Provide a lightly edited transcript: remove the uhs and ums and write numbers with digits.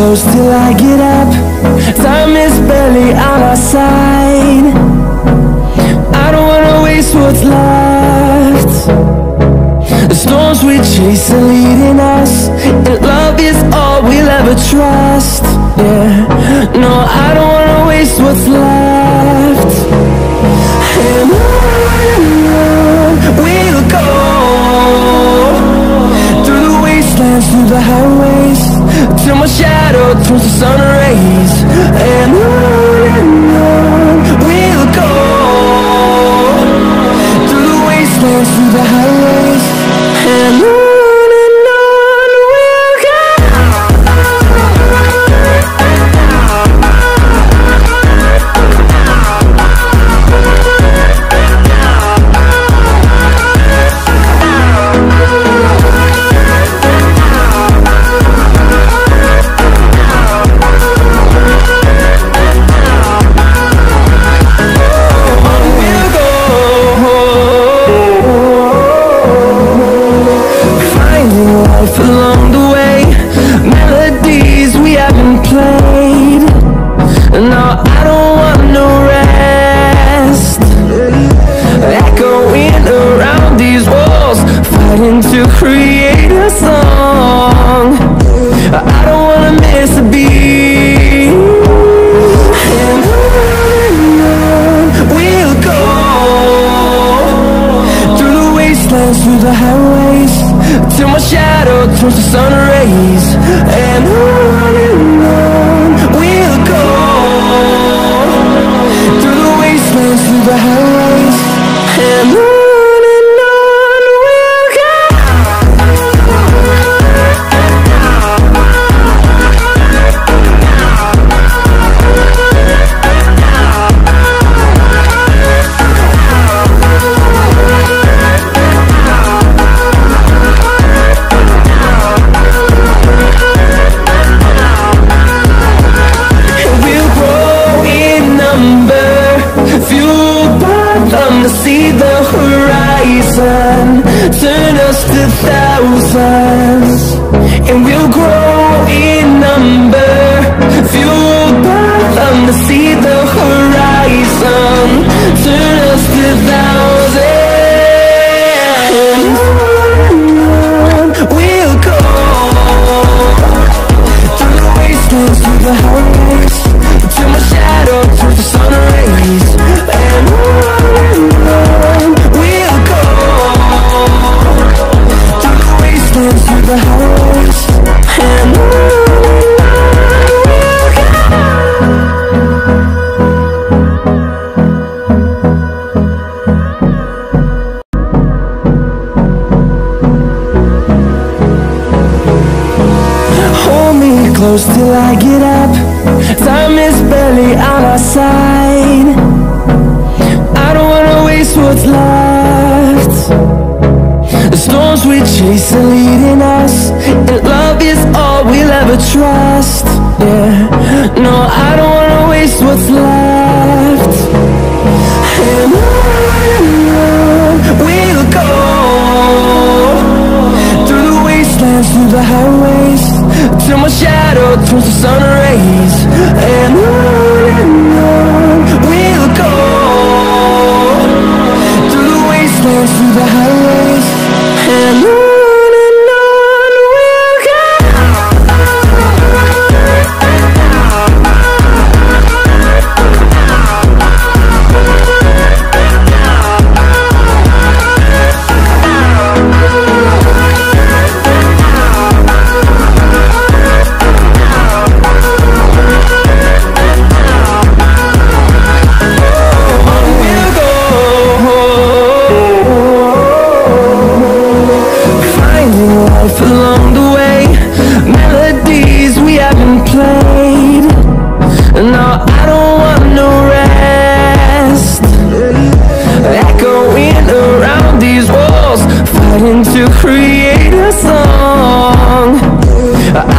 close till I get up. Time is barely on our side. I don't wanna waste what's left. The storms we chase are leading us, and love is all we'll ever trust. Yeah, no, I don't wanna waste what's left. And on we'll go, through the wastelands, through the highways, till my shadow turns to sun rays. And on we'll go, through the wastelands, through the highways, and on. Along the way, melodies we haven't played. No, I don't want no rest. Echoing around these walls, fighting to create a song. I don't wanna miss a beat. And on we'll go, through the wastelands, through the highways, till my shadow turns to sun rays. And on we'll go, through the wastelands, through the highways, and on we'll go. See the horizon, turn us to thousands, and we'll grow in number. Fueled by them to see the horizon, turn us to thousands, and on we'll go, through the wastelands, through the highways, till my shadow turns to sun rays. And on we'll go, through the wastelands, through the highways, and on we'll go. Hold me close till I get up. Time is barely on our side. I don't wanna waste what's left. The storms we chase are leading us, and love is all we'll ever trust. Yeah, no, I don't wanna waste what's left. And on we'll go, through the wastelands, through the highways, till my shadow turns to sun rays. And on we'll go, through the wastelands, through the highways, and on we'll go. Along the way, melodies we haven't played. No, I don't want no rest. Echoing around these walls, fighting to create a song.